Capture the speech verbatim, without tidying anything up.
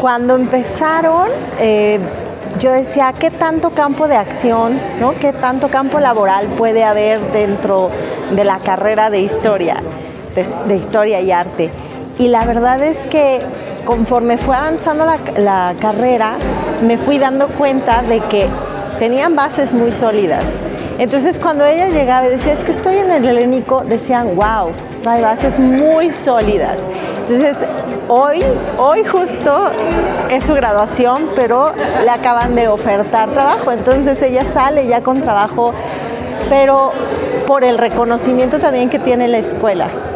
Cuando empezaron, eh, yo decía, ¿qué tanto campo de acción, ¿no? ¿Qué tanto campo laboral puede haber dentro de la carrera de historia, de, de historia y arte? Y la verdad es que conforme fue avanzando la, la carrera, me fui dando cuenta de que tenían bases muy sólidas. Entonces, cuando ella llegaba y decía, es que estoy en el helénico, decían, wow, hay bases muy sólidas. Entonces, hoy, hoy justo es su graduación, pero le acaban de ofertar trabajo. Entonces, ella sale ya con trabajo, pero por el reconocimiento también que tiene la escuela.